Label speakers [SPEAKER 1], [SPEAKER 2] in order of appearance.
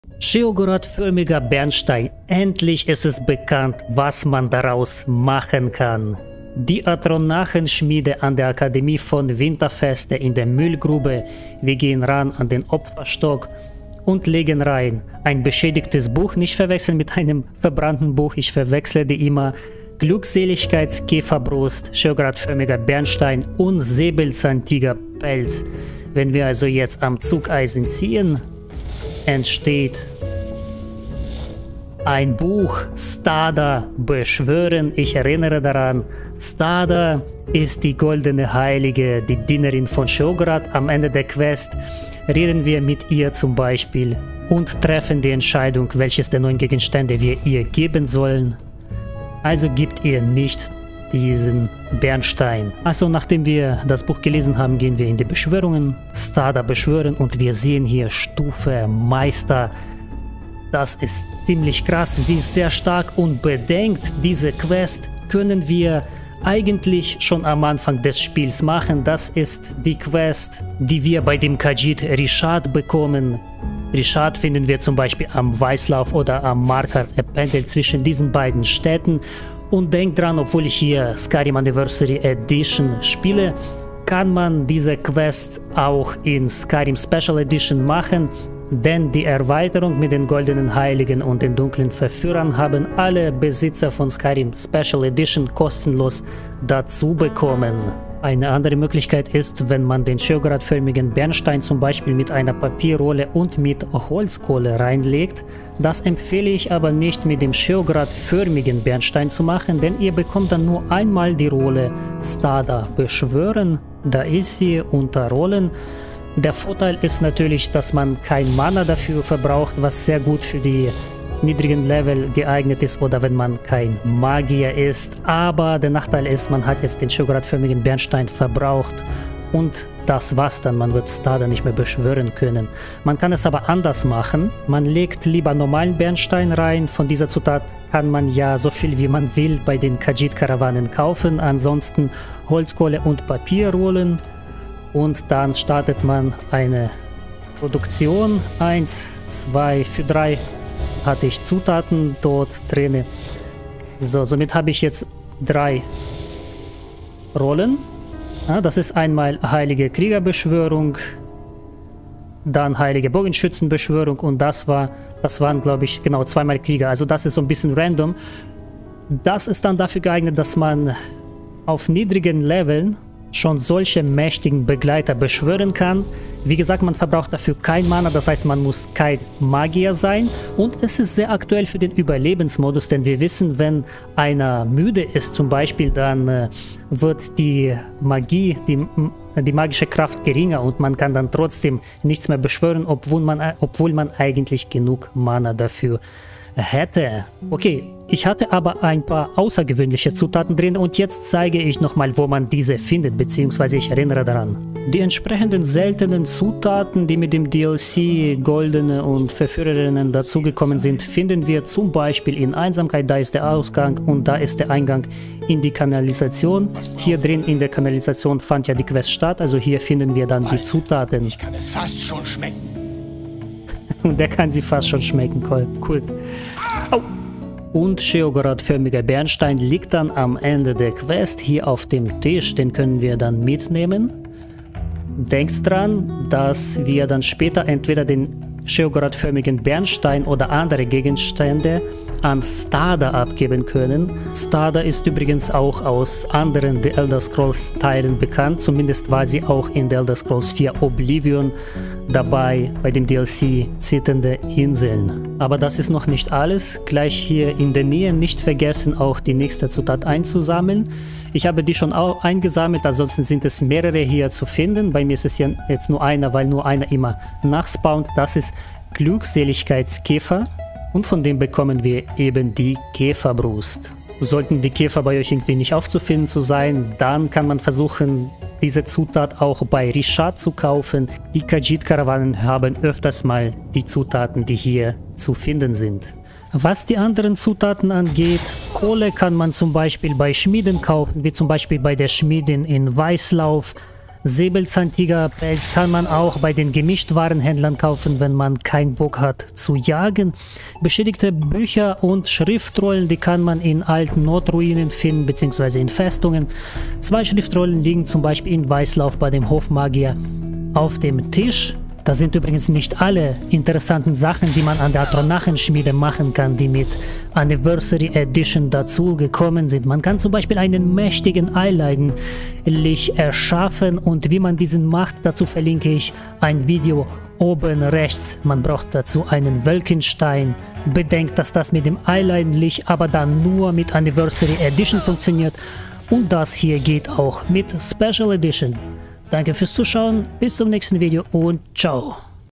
[SPEAKER 1] Scheogorod-förmiger Bernstein. Endlich ist es bekannt, was man daraus machen kann. Die Atronachenschmiede an der Akademie von Winterfeste in der Müllgrube. Wir gehen ran an den Opferstock und legen rein. Ein beschädigtes Buch, nicht verwechseln mit einem verbrannten Buch, ich verwechsle die immer. Glückseligkeitskäferbrust, Scheogorod-förmiger Bernstein und Säbelzahntigerpelz. Wenn wir also jetzt am Zugeisen ziehen, entsteht ein Buch, Stada beschwören. Ich erinnere daran, Stada ist die goldene Heilige, die Dienerin von Scheogorod. Am Ende der Quest reden wir mit ihr zum Beispiel und treffen die Entscheidung, welches der 9 Gegenstände wir ihr geben sollen. Also gibt ihr nicht diesen Bernstein. Also nachdem wir das Buch gelesen haben, gehen wir in die Beschwörungen, Stada beschwören und wir sehen hier Stufe Meister. Das ist ziemlich krass, sie ist sehr stark und bedenkt, diese Quest können wir eigentlich schon am Anfang des Spiels machen. Das ist die Quest, die wir bei dem Khajiit Rishad bekommen. Rishad finden wir zum Beispiel am Weißlauf oder am Marker. Er pendelt zwischen diesen beiden Städten. Und denkt dran, obwohl ich hier Skyrim Anniversary Edition spiele, kann man diese Quest auch in Skyrim Special Edition machen, denn die Erweiterung mit den goldenen Heiligen und den dunklen Verführern haben alle Besitzer von Skyrim Special Edition kostenlos dazu bekommen. Eine andere Möglichkeit ist, wenn man den Scheogorod-förmigen Bernstein zum Beispiel mit einer Papierrolle und mit Holzkohle reinlegt. Das empfehle ich aber nicht mit dem Scheogorod-förmigen Bernstein zu machen, denn ihr bekommt dann nur einmal die Rolle Stada beschwören. Da ist sie unter Rollen. Der Vorteil ist natürlich, dass man kein Mana dafür verbraucht, was sehr gut für die niedrigen Level geeignet ist oder wenn man kein Magier ist. Aber der Nachteil ist, man hat jetzt den Scheogorod-förmigen Bernstein verbraucht und das war's dann. Man wird Stada nicht mehr beschwören können. Man kann es aber anders machen. Man legt lieber normalen Bernstein rein. Von dieser Zutat kann man ja so viel wie man will bei den Khajiit-Karawanen kaufen. Ansonsten Holzkohle und Papierrollen. Und dann startet man eine Produktion. 1, 2, für 3 hatte ich Zutaten dort drin. So, somit habe ich jetzt 3 Rollen. Ja, das ist einmal Heilige Kriegerbeschwörung, dann Heilige Bogenschützenbeschwörung und das waren, glaube ich, genau zweimal Krieger. Also das ist so ein bisschen random. Das ist dann dafür geeignet, dass man auf niedrigen Leveln schon solche mächtigen Begleiter beschwören kann. Wie gesagt, man verbraucht dafür kein Mana, das heißt, man muss kein Magier sein. Und es ist sehr aktuell für den Überlebensmodus, denn wir wissen, wenn einer müde ist zum Beispiel, dann wird die Magie, die magische Kraft geringer und man kann dann trotzdem nichts mehr beschwören, obwohl man eigentlich genug Mana dafür hätte. Okay, ich hatte aber ein paar außergewöhnliche Zutaten drin und jetzt zeige ich nochmal, wo man diese findet, beziehungsweise ich erinnere daran. Die entsprechenden seltenen Zutaten, die mit dem DLC Goldene und Verführerinnen dazugekommen sind, finden wir zum Beispiel in Einsamkeit. Da ist der Ausgang und da ist der Eingang in die Kanalisation. Hier drin in der Kanalisation fand ja die Quest statt, also hier finden wir dann die Zutaten.
[SPEAKER 2] Ich kann es fast schon schmecken.
[SPEAKER 1] Und der kann sie fast schon schmecken, cool. Au. Und Scheogorod-förmiger Bernstein liegt dann am Ende der Quest hier auf dem Tisch. Den können wir dann mitnehmen. Denkt dran, dass wir dann später entweder den Scheogorod-förmigen Bernstein oder andere Gegenstände an Stada abgeben können. Stada ist übrigens auch aus anderen The Elder Scrolls Teilen bekannt. Zumindest war sie auch in The Elder Scrolls 4 Oblivion dabei bei dem DLC Zitternde Inseln. Aber das ist noch nicht alles. Gleich hier in der Nähe nicht vergessen, auch die nächste Zutat einzusammeln. Ich habe die schon auch eingesammelt, ansonsten sind es mehrere hier zu finden. Bei mir ist es ja jetzt nur einer, weil nur einer immer nachspawnt. Das ist Glückseligkeitskäfer. Und von dem bekommen wir eben die Käferbrust. Sollten die Käfer bei euch irgendwie nicht aufzufinden zu sein, dann kann man versuchen, diese Zutat auch bei Rishad zu kaufen. Die Khajiit-Karawanen haben öfters mal die Zutaten, die hier zu finden sind. Was die anderen Zutaten angeht, Kohle kann man zum Beispiel bei Schmieden kaufen, wie zum Beispiel bei der Schmiedin in Weißlauf. Säbelzahntigerpelz kann man auch bei den Gemischtwarenhändlern kaufen, wenn man keinen Bock hat zu jagen. Beschädigte Bücher und Schriftrollen, die kann man in alten Nordruinen finden, beziehungsweise in Festungen. 2 Schriftrollen liegen zum Beispiel in Weißlauf bei dem Hofmagier auf dem Tisch. Das sind übrigens nicht alle interessanten Sachen, die man an der Atronachenschmiede machen kann, die mit Anniversary Edition dazu gekommen sind. Man kann zum Beispiel einen mächtigen Eyelight-Lich erschaffen und wie man diesen macht, dazu verlinke ich ein Video oben rechts. Man braucht dazu einen Wölkenstein. Bedenkt, dass das mit dem Eyelight-Lich aber dann nur mit Anniversary Edition funktioniert und das hier geht auch mit Special Edition. Danke fürs Zuschauen, bis zum nächsten Video und ciao.